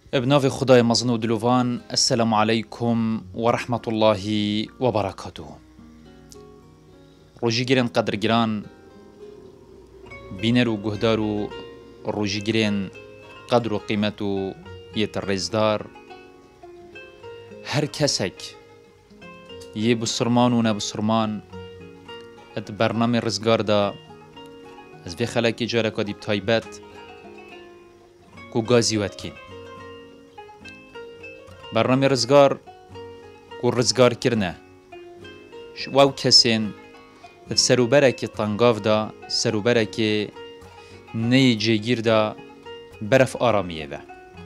ابناف خدای مزن و دلوان السلام عليكم ورحمة الله وبركاته. روجي گرن قدر گران بینر و گهدار و روجي گرن قدر و قیمت و یترزدار هر کسک یه بسرمان و نبسرمان ات برنامه رزگار دا از وی خلکی جاره که دیب تایبت کو گازی ود کین برنامه رزگار کو رزگار کرنه واو کسین سروبره که تنگاف دا سروبره که نی جگیر دا برف آرامیه به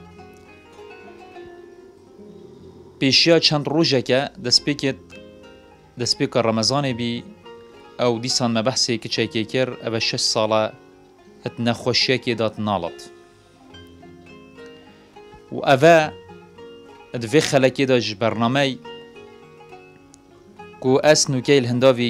پیشیا چند روزه که دست پیک رمضان بی او دیسان مبحثی که چه کر او 6 ساله ات نخوشیه که دات نالت و اوه دوی خلکی داج برنامه کو اس نوکی الهنداوی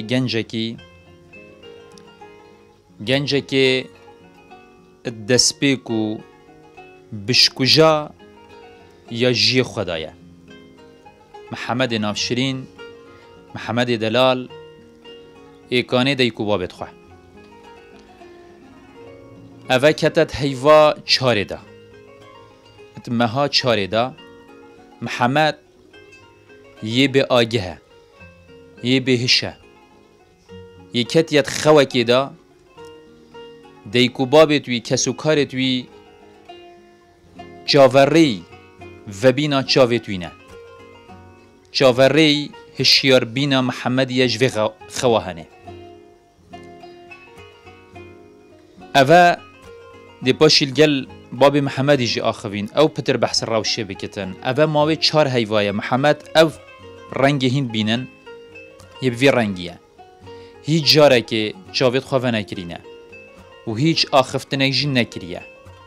گنجه که دست پیکو بشکجا یا جی خدایه محمد نافشرین محمد دلال ایکانه دیکو بابت خواه اوه کتت هیوا چاره دا اتمها چاره دا محمد یه به آگه یه به هشه یه کتیت خوکی دا دیکو بابت وی کسو کارت وی چاوری و بینا چاوت وینه چاوری هشیار بینا محمد یجوی خواهنه اوه دی پاشیل گل باب محمدی جی آخوین او پتر بحث روشه بکتن اوه ماوی 4 هیوایه محمد او رنگ هین بینن یه بوی رنگیه هیچ جاره که چاوت خواه نکرینه و هیچ آخفتنک جی نکریه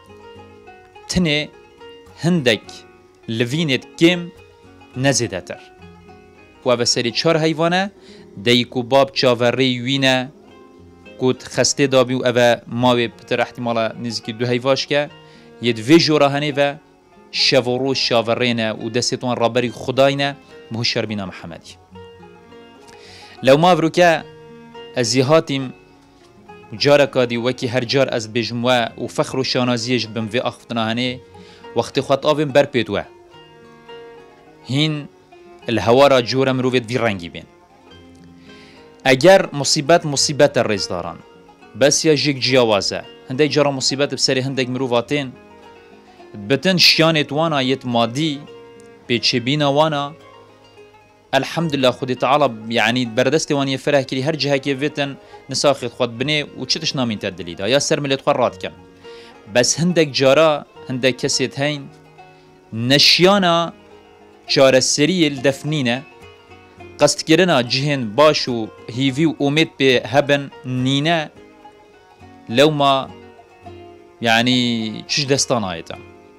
تنه هندک لوینت کم نزیده تر و اوه سری 4 هیوانه دیکو باب چاوری وینه کود خسته دابی و اوه ماوی پتر احتمالا نزدیکی 2 هیواش که یه دوی جورهنه و شورو شاورینه و دستتون رابری خداینه مهوشر بینا محمدی لو ما برو که ازیهاتیم جاره کادی وکی هر جار از بجموه و فخر و شانازیش بموی آخفتناهنه وقتی خواهد آویم بر پیدوه هین الهوا را جوره مروفید وی رنگی بین اگر مصیبت ریز دارن بس یا جیگ جیاوازه هنده جارا مصیبت بسری هندگ مروفاتین بتن شیانت وانا یت مادی پیچه بینا وانا الحمدلله خودی تعالی یعنی بردست وانی فرح کری هر جهه که ویتن نساخت خود بنه و چتش نامین تدلی دا یا سر ملیت خود راد کن بس هندگ جارا هندگ کسیت هین نشیانا چار سری الدفنینه قصد کرنا جهن باشو هیوی و امید به هبن نینه لو ما يعني چش دستان آیتا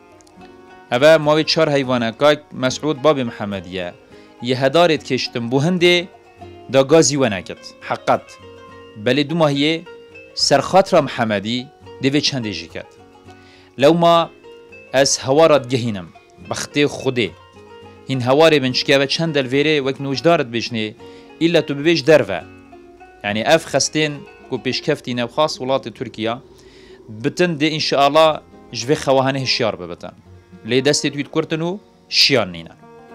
اوه ماوی 4 حیوانه که مسعود باب محمدیه یه هدارت کشتم بو هنده دا گازی و نکد حقت بلی 2 ماهیه سرخاطر محمدی دوی چنده جی کد لو ما از هوارت گهینم بخته خوده هین هواره بنچکه و چند الویره وک نوجدارت بجنه ایلا تو ببیج دروه يعني اف خستين کو پیشکفتینه خاص ولات ترکیه بتن ده انشاءالله جوی خواهانه هشیار ببتن لی دستی توید کرتنو شیان نینه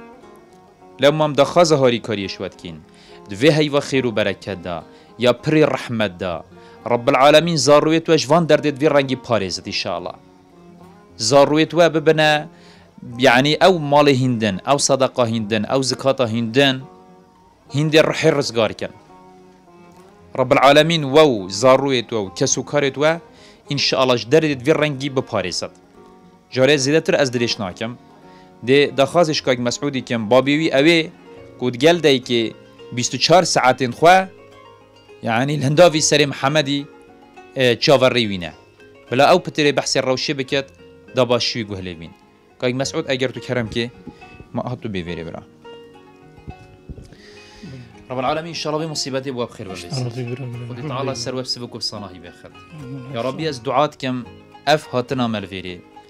لما مدخا زهاری کاریش ود کین دوی هیوا خیر و برکت دا یا پری رحمت دا رب العالمین زارویت و جوان دردت وی رنگی پاریزت انشاءالله زارویت و ببنه يعني او مال هندن او صدقه هندن او زکات هندن هند رحی رزگار کن رب العالمین و زارویت و کسو کارت و انشاءالله جدردت وی رنگی بپاریزد جاره زیدتر از دریش ناکم ده دخوازش که مسعودی کم بابیوی اوه کود گل دایی که 24 ساعتین خواه يعني الهنداوی سری محمدی چاوری وینه بلا او پتر بحث روشه بکت دا باشوی گوهلی وین که مسعود اگر تو کرم که ما هاتو بیویری برا رب العالمين إن شاء الله بمصيبتي أبواب خير والرزق ودي تعالى السر وبسبك وبصناهي بأخذ يا ربي از دعات كم أف هاتنا ملفيري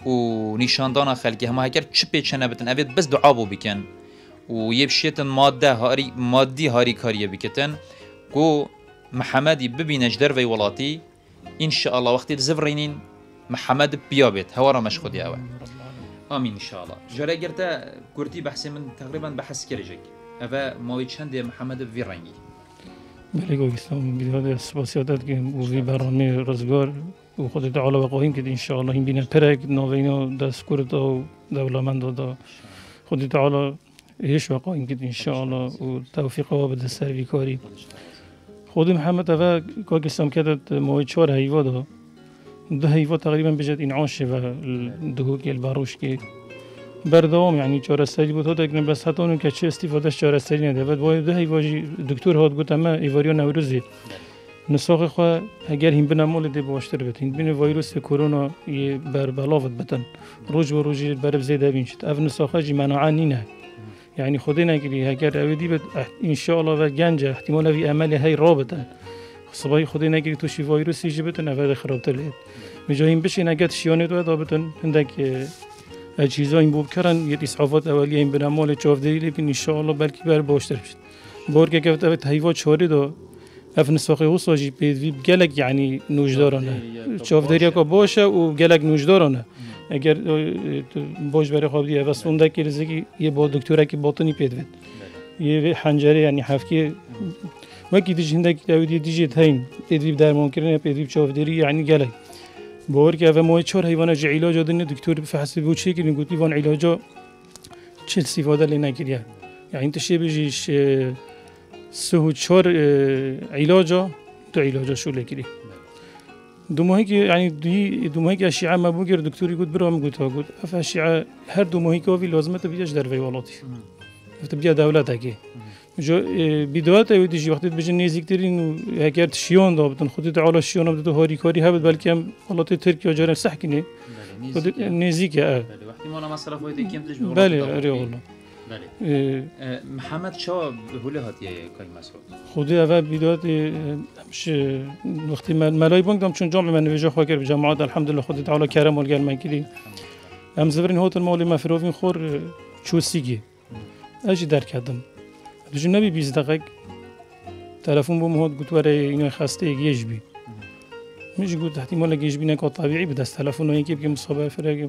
و نشاندان خلقی همه هکر چه پیچنه بتن اوید بس دعا بو بکن و یبشیتن مادی هاری کاریه بکتن کو محمدی ببینج در وی ولاتی ان شاء الله وقتی زفرینین محمد بیابت هوا را مشخودی اوه آمین ان شاء الله جاره گرتا گرتی بحث من تقریبا بحث کرجک اوه ماوی چند محمد وی رنگی بله گویستم بیداد سپاسیاتت که وی برنامه رزگار و خود تعالی وقایم که ان شاء الله این بینه پرک نوینا دست کرد و دولمند دا خود تعالی هیچ وقایم که ان شاء الله و توفیق و بده سروی کاری خود محمد اوه که گستم کردت ماوی 4 هیوا دا 2 هیوا تقریبا بجد انعاش و دهوکی الباروش که بردوام يعني چهارستری بود هات اگر بس حتی اون که چه استفادهش چهارستری نده بعد باید 2 هیواجی دکتر هات گفت اما ایواریو نوروزی نسخه خو اگر هم بنامول دی باشتر بتین بین ویروس کرونا یه بر بلاوت بتن روز و روزی بر زیاده بینشت اف نسخه جی مناعی نه يعني خدي نگری اگر اودی بد ان شاء الله و گنج احتمال وی عمل هی رابطن صبای خدي نگری تو شی ویروسی جی بتن اول خرابتر لید مجاهیم بشین اگر شیانه دو دابتن هندک چیزا این بود کردن یه اسعافات اولیه این برنامه چافدری لیکن ان شاء الله بلکی بر باشتر بشد بارگه گفت اوت هیوا چهاری دو اف نسخه او ساجی پیدوی گلک یعنی نوجدارانه چافدری که باشه و گلک نوجدارانه اگر باش برای خواب دیگه و سونده که رزگی یه با دکتره که باطنی پیدوید یه حنجره یعنی حفکی وکی دیج هندک اولی دیجی تاین پیدوی درمان کردن پیدوی چافدری یعنی گلک باور که اوه 4 حیوانات جا علاج دادن دکتر بفحص بود چه کنی گفتی وان علاجا چه استفاده لی نکریه یعنی تشه بجیش 3 و 4 علاجا 2 علاجا شو لکری دو ماهی که یعنی دو ماهی که اشعه ما بگیر دکتری گفت برام گفت ها گفت اف اشعه هر 2 ماهی که وی لازمه بیاش در وی ولاتی گفت بیا دولت اگه جو بداية وديجي وقت بيجي نزيكترين وهكذا شيون دابتن خدي تعالى شيون بدو هاري كاري هبت بلكي هم والله تركيا جارن سحكني خدي نزيك وقتی ما مصرف ويدي كم تجي بله اري والله بله محمد شا هوله هاتيه كاي مسعود خدي اول بداية مش وقت ملاي بانك دام چون جامع من وجه خاكر بجامعات الحمد لله خدي تعالى كرم والقال من كلي هم زبرين هوت المولي مفروفين خور شو سيجي اجي در کردم دوش نبی 20 دقیقه تلفن بوم هات گفت وره اینو خسته یکیش بی میشه گفت احتمال یکیش بی نکات طبیعی بود از تلفن و یکی بگم مصابه فرقم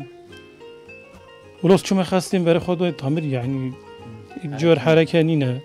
ولی چون خستیم برای خود تعمیر یعنی یک جور حرکت نینه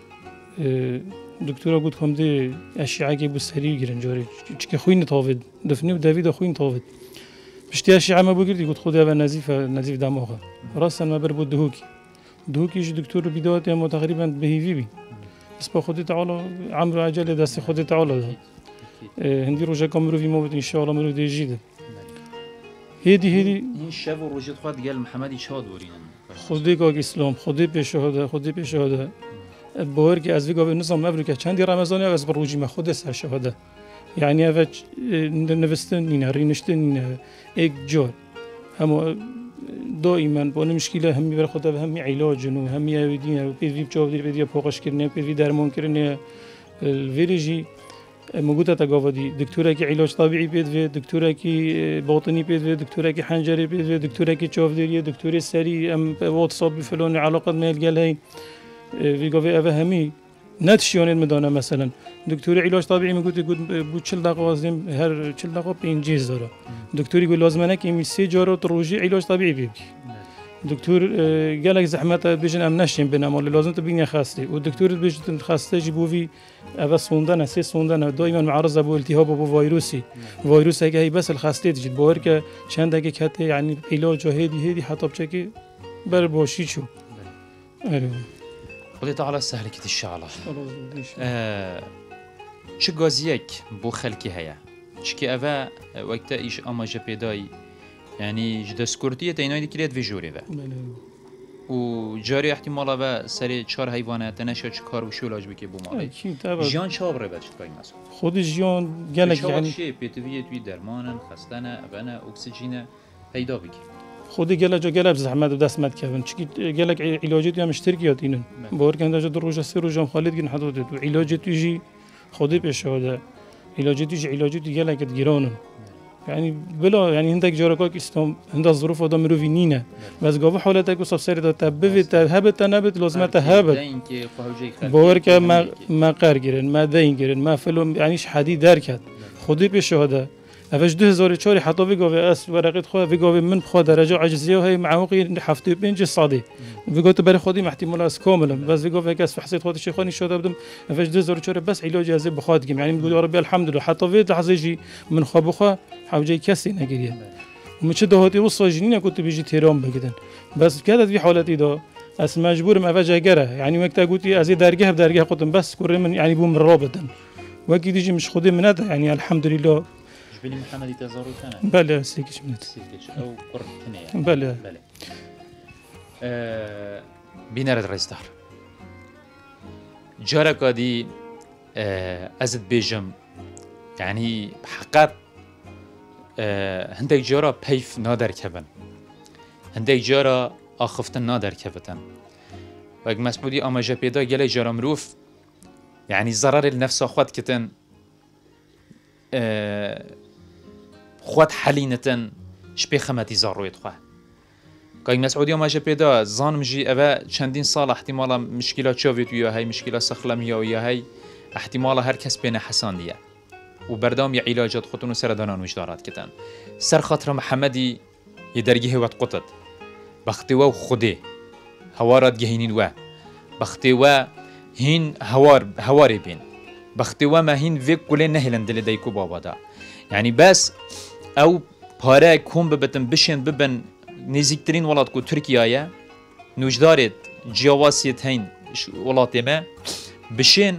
دکتر گفت کم ده اشعه که بو سری گیرن جوری چه خوین تاود دفنی و دوید خوین تاود بشتی اشعه ما بگیردی گفت خود اول نزیف دماغه راستن ما بر بود دهوكيش دكتور بداية ما تقريبا بهيفي بي بس بخدي تعالى عمرو عجلة دست خدي تعالى هندي روجا كاميرو في موت إن شاء الله مرو دي جيد هدي این شب و روجت خود گل محمدی چاد ورینن خدي كاك إسلام خدي بشهادة باور که از ویگا نظام مبروکه چندی رمضانی از بروجی ما خود سر شهاده یعنی اول نوستن نینه رینشتن نینه یک جور همه دائما با مشکل همی بر خود همی علاج و همی آویدین و پیدوی بچه‌ودی پیدوی پاکش کردن پیدوی درمان کردن ویرجی موجودة تجاوبی دکتره که علاج طبیعی پیدوی دکتره که باطنی پیدوی دکتره که حنجره پیدوی دکتره که چهافداری دکتر سری ام واتساپ بفلان علاقات میل گله ویگاوی اوه همی نتشیانید مدانه مثلا دکتر علاج طبیعی میگوید بود 40 دقیقه وازم هر 40 دقیقه 5 جیز داره دکتری گفت لازمه نه که می 3 جارات روزی علاج طبیعی بگی دکتر گلک زحمت بیشتر ام نشیم بنام لازم تو بینی خسته و دکتر بیشتر خسته جبوی اول سوندن سه سوندن دائما معرض به التهاب و ویروس اگه بس الخسته تجد باور که چند دقیقه کته یعنی علاج هدی حتی بچه بر باشی شو خدي تعالى سهلكت الشعلة چه گازیک بو خلکی هیا چکی اوه وقتا ایش اما جا پیدای یعنی جدا سکورتیه تا اینایی دیکریت وی جوری و جاری احتمالا و سری 4 حیوانات نشه چه کار و شولاج بکی بو مالی جیان چه آبره بچت کاری مسئول خود جیان گلک یعنی چه پیتویه توی درمانن خستانه اوانه اکسیژینه پیدا بکی خودی گلک زحمت و دستمت کردن چی گلک علاجی هم اشتراکیات اینن باور کنده جد روزه 3 روز هم خالد گن حدود و علاجی توی خودی بشهاده علاجی گلک گیرانن يعني بلا يعني هندك جاركاك استم هند الظروف ودا مروي نينه بس قاف حالتك وصف سير دا تبفت هبت نبت لازم تهبت بورك ما قار گیرن ما دین گیرن ما فلم یعنیش حدی درکد خودی پیش هذا افش 2004 حتى في قوي اس ورقه خو في قوي من خو درجه عجزيه وهي معوقي حفتي بنج صادي في قلت بري خودي احتمال اس كاملا بس في قوي كاس حسيت خودي شي خوني شو بدم افش 2004 بس علاج ازي بخادكم يعني بقول يا ربي الحمد لله حتى في لحظه يجي من خو بخو حوجي كسي نجري ومش دهوتي وصل جنين كنت بيجي تيران بكدن بس كانت في حالتي ده اس مجبور ما فجاه جرى يعني وقت قلتي ازي درجه بدرجه قدم بس كل من يعني بوم رابطا وقت يجي مش خودي من هذا يعني الحمد لله بني محمد تزارو كان بله سيكش منت سيكش او قرب ثانيه بله بينار الرزدار جارك دي ازد بيجم يعني بحقات هندك جارا بيف نادر كبن هندك جارا آخفتن نادر كبتن وقت مسبودي آماجه پیدا گله جارا مروف يعني ضرر النفس خود كتن خود حلینتن شبه خمتی زارویت خواه که این مسعودی ما جه پیدا زانم جی اوه چندین سال احتمالا مشکلات چاوید یا هی مشکلات سخلمی یا هی احتمالا هر کس بین حسان دیه و بردام یا علاجات خودتون و سردانان وجدارات کتن سر خاطر محمدی یه درگیه وقت قطد بختی و خوده هوارات گهینین و بختی و هین هواری بین بختی و ما هین وی کلی نهلن دل دیکو بابا دا يعني بس او پاره کم ببتن بشین ببن نزیکترین ولات کو ترکیه نوجدارت جواسیت هین ولات ما بشین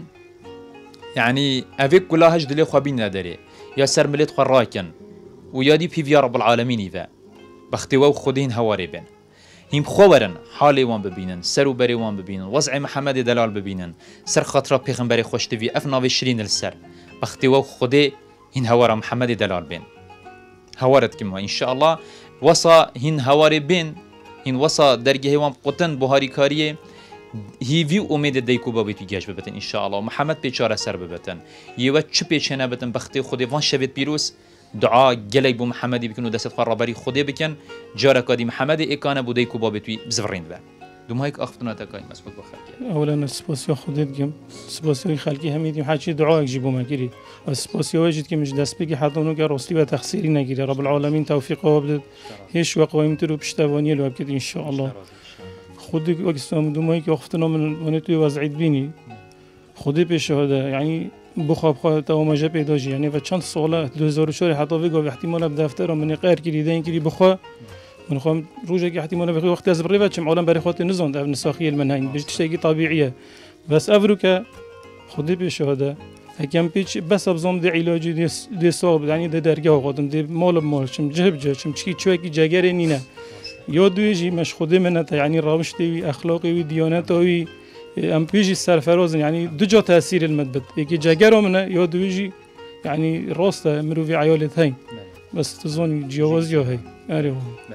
يعني اوی کلا هج دلی خوابین نداره یا سر ملت خراکن و یادی پیوی رب العالمین ایوا بختی و خودین هواری بین هم خورن حالی وان ببینن سر و بری وان ببینن وضع محمد دلال ببینن سر خاطر پیغمبر خوشتوی افنا و شرین السر بختی و خودی هین هوار محمد دلال بین هوارت کم و ان شاء الله وصا هین هوار بین هین وصا درگه وان قطن بهاری کاریه هیوی امید دیکو با بیت گیج ببتن ان شاء الله محمد بیچاره سر ببتن یه چه پیچنه بتن بختی خودی وان شبت پیروز دعا گلی بو محمدی بکن و دست خرابری خودی بکن جاره کادی محمد اکانه بودی کو با بیت بزورین و دوم هيك اخفتنا تكاي مسبوق بخلقي اولا سپاسیا خودت گم سپاسیا خلقی همین حاجی دعا جيبو مگیری سپاسیا وجد که مش دست بگی حتی اونو که راستی و تخسیری نگیری رب العالمین توفیق و بدد هیچ وقت قایمتر و پشتوانی لو بکد ان شاء الله خودی که اگستم دوم هيك اخفتنا من توی وضعیت بینی خودی پیش هذا يعني بخواب خواه تا ما جا پیدا جی یعنی و چند ساله 2004 حتی ویگو احتمال بدفتر من قهر کردی دین کردی بخواه من خواهم روجك احتمال بخي وقت از بريفات شم عالم بري خاطر نزون ده نساخيه المنهج بتشتكي طبيعيه بس افروكا خدي بشهاده هكم بيش بس ابزم دي علاج دي صاب يعني دي درجه قدم دي مال بمال شم جهب جا شم چكي چوكي جگر نينه يا دويجي مش خدي منته يعني رابشتي اخلاقي وديانتي ام بيجي سرفراز يعني دو جا تاثير المدبت يجي جگر منه يا دويجي يعني راسته مرو في عيالتين بس تظن جواز يا هي اري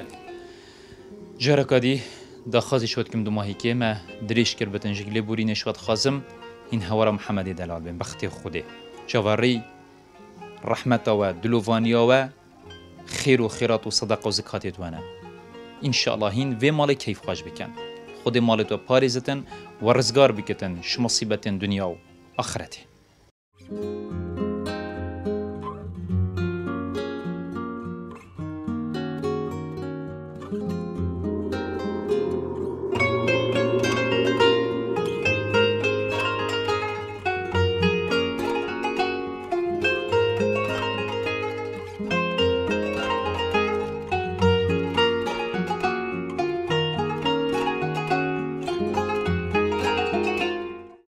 جاركادي دا خازي شوت كم دو ماهي كيما دريش كربتن جيلي بورين شوت خازم هين هورا محمد دلال بن بختي خودي جواري رحمة و دلوفانيا و خير و خيرات و صدقه و زكاة دوانا ان شاء الله هين في مالي كيف خاش بكن خودي مالي تو باريزتن و رزگار بكتن شمصيبتن دنيا و آخرته